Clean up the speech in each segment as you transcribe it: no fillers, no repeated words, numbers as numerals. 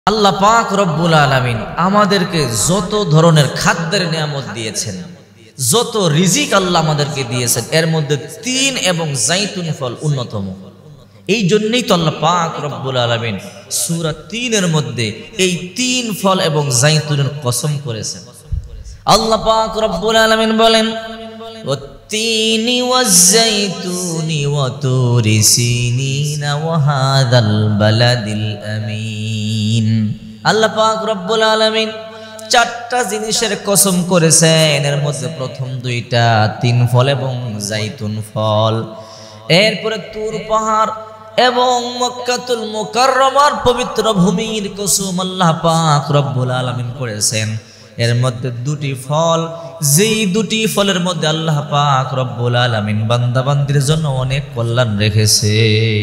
আল্লাহ পাক রব্বুল আলামিন আমাদেরকে যত ধরনের খাদ্যের নিয়ামত দিয়েছেন, যত রিজিক আল্লাহ আমাদেরকে দিয়েছেন, এর মধ্যে তিন এবং জাইতুন ফল অন্যতম। এই জন্যই তো আল্লাহ পাক রব্বুল আলামিন সূরা ৩-এর মধ্যে এই তিন ফল এবং জাইতুনের কসম করেছেন। আল্লাহ পাক রব্বুল আলামিন বলেন, ওয়াত-তিনি ওয়াজ-জাইতুনি ওয়া তুরি সিনিন ওয়া হাযাল বালাদিল আমিন। আল্লাহ পাক রব্বুল আলামিন চারটা জিনিসের কসম করেছেন, এর মধ্যে প্রথম দুইটা তিন ফল এবং জাইতুন ফল। এরপরে তুর পাহাড় এবং মক্কাতুল মুকাররমার পবিত্র ভূমির কসম আল্লাহ পাক রব্বুল আলামিন করেছেন। এর মধ্যে দুটি ফল, যেই দুটি ফলের মধ্যে আল্লাহ পাক রব্বুল আলামিন বান্দাবান্দির জন্য অনেক কল্যাণ রেখেছে।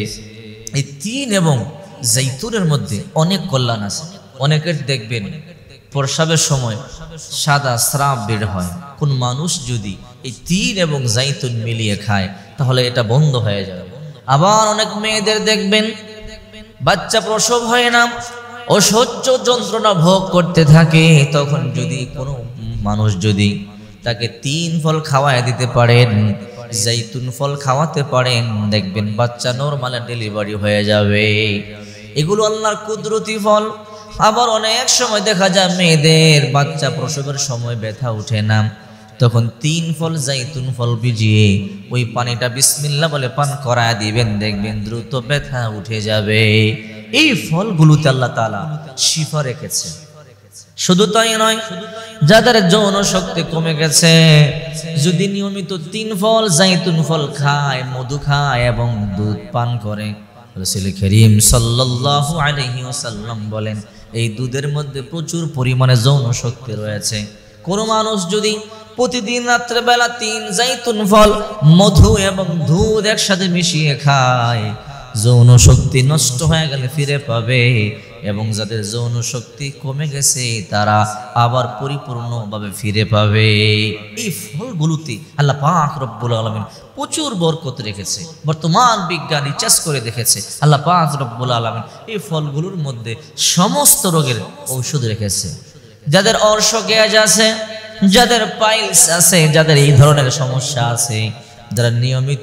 এই তিন এবং জাইতুনের মধ্যে অনেক কল্যাণ আছে। অনেকের দেখবেন প্রসাবের সময় সাদা স্রাব বের হয়। কোন মানুষ যদি এই তিন এবং জাইতুন মিলিয়ে খায় তাহলে এটা বন্ধ হয়ে যাবে। আবার অনেক মেয়েদের দেখবেন বাচ্চা প্রসব হয় না, অসহ্য যন্ত্রণা ভোগ করতে থাকে, তখন যদি কোনো মানুষ যদি তাকে তিন ফল খাওয়ায় দিতে পারেন, জাইতুন ফল খাওয়াতে পারেন, দেখবেন বাচ্চা নরমাল ডেলিভারি হয়ে যাবে। এগুলো আল্লাহর কুদরতি ফল। আবার অনেক সময় দেখা যায় মেয়েদের বাচ্চা প্রসবের সময় ব্যথা উঠে না, তখন তিন ফল জাইতুন ফল ভিজিয়ে ওই পানিটা বিসমিল্লাহ বলে পান করায় দিবেন, দেখবেন দ্রুত ব্যথা উঠে যাবে। এই ফলগুলোতে আল্লাহ তাআলা শিফা রেখেছে। শুধু তাই নয়, যাদের যৌন শক্তি কমে গেছে, যদি নিয়মিত তিন ফল জাইতুন ফল খায়, মধু খায় এবং দুধ পান করে, রাসূল করিম সাল্লাল্লাহু আলাইহি ওয়াসাল্লাম বলেন এই দুধের মধ্যে প্রচুর পরিমাণে যৌন শক্তি রয়েছে। কোন মানুষ যদি প্রতিদিন রাত্রেবেলা তিন জাইতুন ফল, মধু এবং দুধ একসাথে মিশিয়ে খায়, যৌন শক্তি নষ্ট হয়ে গেলে ফিরে পাবে, এবং যাদের যৌন শক্তি কমে গেছে তারা আবার পরিপূর্ণভাবে ফিরে পাবে। এই ফলগুলোতে আল্লাহ পাক রব্বুল আলামিন প্রচুর বরকত রেখেছে। বর্তমান বিজ্ঞান রিসার্চ করে দেখেছে আল্লাহ পাক রব্বুল আলামিন এই ফলগুলোর মধ্যে সমস্ত রোগের ঔষধ রেখেছে। যাদের অর্শ গ্যাস আছে, যাদের পাইলস আছে, যাদের এই ধরনের সমস্যা আছে, যারা নিয়মিত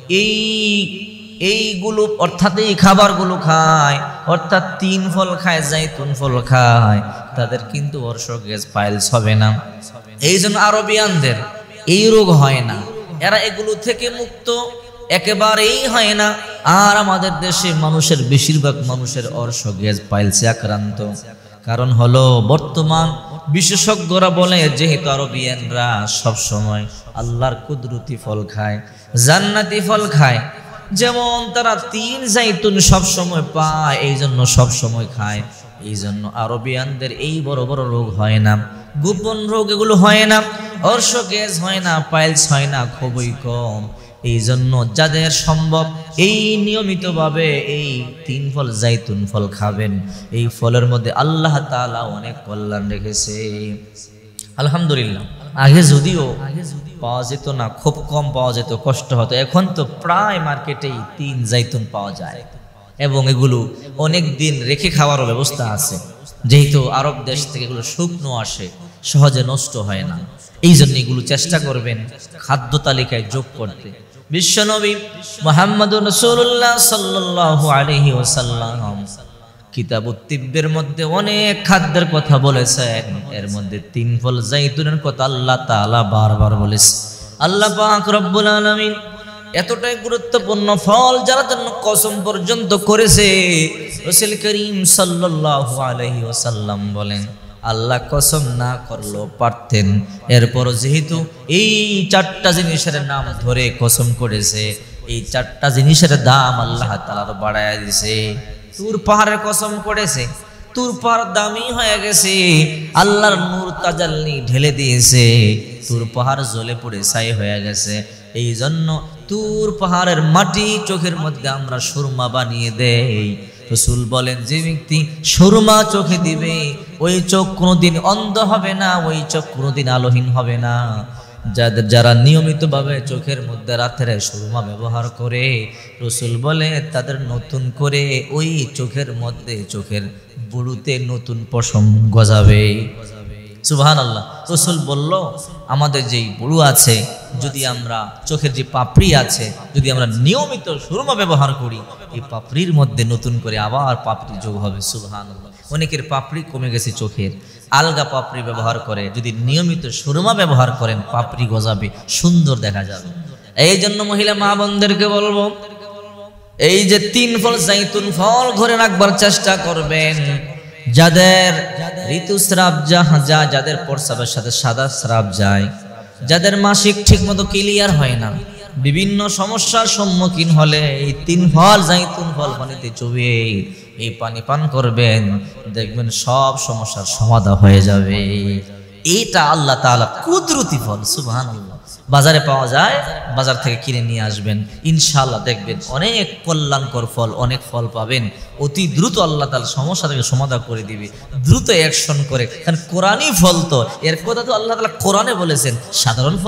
এইগুলো অর্থাৎ এই খাবারগুলো খায়, অর্থাৎ তিন ফল খায়, জাইতুন ফল খায়, তাদের কিন্তু অর্শ গ্যাস পাইলস হবে না। এই জন্য আরবিয়ানদের এই রোগ হয় না, এরা এগুলো থেকে মুক্ত, একেবারেই হয় না। আর আমাদের দেশে মানুষের বেশিরভাগ মানুষের অর্শ গ্যাস পাইলসে আক্রান্ত। কারণ হলো বর্তমান বিশেষজ্ঞরা বলে যেহেতু আরবিয়ানরা সব সময় আল্লাহর কুদরতি ফল খায়, জান্নাতি ফল খায়, যেমন তারা তিন জাইতুন সব সময় পায়, এই জন্য সব সময় খায়, এই জন্য আরবিয়ানদের এই বড় বড় রোগ হয় না, গোপন রোগ এগুলো হয় না, অর্শ গ্যাস হয় না, পাইলস হয় না, খুবই কম। এই জন্য যাদের সম্ভব এই নিয়মিতভাবে এই তিন ফল জাইতুন ফল খাবেন। এই ফলের মধ্যে আল্লাহ তাআলা অনেক কল্যাণ রেখেছে। আলহামদুলিল্লাহ। আগে যদিও পাওয়া যেত না, খুব কম পাওয়া যেত, কষ্ট হতো, এখন তো প্রায় মার্কেটেই তিন জাইতুন পাওয়া যায় এবং এগুলো অনেক দিন রেখে খাওয়ারও ব্যবস্থা আছে। যেহেতু আরব দেশ থেকে এগুলো শুকনো আসে, সহজে নষ্ট হয় না, এই জন্য এগুলো চেষ্টা করবেন খাদ্য তালিকায় যোগ করতে। বিশ্বনবী মুহাম্মদুর রাসূলুল্লাহ সাল্লাল্লাহু আলাইহি ওয়াসাল্লাম কিতাবুত তিব্বের মধ্যে অনেক খাদ্যের কথা বলেছেন, এর মধ্যে তিন ফল জাইতুনের কথা আল্লাহ তাআলা বারবার বলেছে। আল্লাহ পাক রব্বুল আলামিন এতটাই গুরুত্বপূর্ণ ফল যার জন্য কসম পর্যন্ত করেছে। রাসূল করিম সাল্লাল্লাহু আলাইহি ওয়াসাল্লাম বলেন আল্লাহ কসম না করলেও পারতেন, এরপর যেহেতু এই চারটা জিনিসের নাম ধরে কসম করেছে, এই চারটা জিনিসের দাম আল্লাহ তাআলা বাড়ায়া দিয়েছে। তুর পাহাড়ের কসম করেছে, তুর পাহাড় দামি হয়ে গেছে, আল্লাহর নূর তাজাল্লি ঢেলে দিয়েছে, তুর পাহাড় জ্বলে পড়ে ছাই হয়ে গেছে। এই জন্য তুর পাহাড়ের মাটি চোখের মধ্যে আমরা সুরমা বানিয়ে দেই। রাসূল বলেন যে ব্যক্তি সুরমা চোখে দিবে ওই চোখ কোনোদিন অন্ধ হবে না, ওই চোখ কোনোদিন আলোহীন হবে না। যারা নিয়মিতভাবে চোখের মধ্যে রাতের সুরমা ব্যবহার করে, রসুল বলে তাদের নতুন করে ওই চোখের মধ্যে চোখের বুড়ুতে নতুন পশম গজাবে। সুবহানাল্লাহ। রসুল বলল আমাদের যেই বুড়ু আছে, যদি আমরা চোখের যে পাপড়ি আছে, যদি আমরা নিয়মিত সুরমা ব্যবহার করি, এই পাপড়ির মধ্যে নতুন করে আবার পাপড়ি যোগ হবে। সুবহানাল্লাহ। অনেকের পাপড়ি কমে গেছে চোখের, আলগা পাপড়ি ব্যবহার করে, যদি নিয়মিত সুরমা ব্যবহার করেন পাপড়ি গজাবে, সুন্দর দেখা যাবে। এই জন্য মহিলা মা বোনদেরকে বলবো, এই যে 3 ফল জাইতুন ফল ঘরে রাখবার চেষ্টা করবেন। যাদের ঋতুস্রাব যাদের প্রস্রাবের সাথে সাদা স্রাব যায়, যাদের মাসিক ঠিক মতো ক্লিয়ার হয় না, বিভিন্ন সমস্যার সম্মুখীন হলে এই 3 ফল জাইতুন ফল পানিতে চুবিয়ে এই পানি পান করবেন, দেখবেন সব সমস্যার সমাধান হয়ে যাবে। এইটা আল্লাহ তাআলা কুদরতি ফল। সুবহানাল্লাহ। বাজারে পাওয়া যায়, বাজার থেকে কিনে নিয়ে আসবেন, ইনশাআল্লাহ দেখবেন অনেক কল্যাণকর ফল, অনেক ফল পাবেন। অতি দ্রুত আল্লাহ তাআলা সমস্যা থেকে সমাধান করে দিবে, দ্রুত অ্যাকশন করে। কারণ কোরআনই ফল, তো এর কথা তো আল্লাহ তাআলা কোরআনে বলেছেন। সাধারণ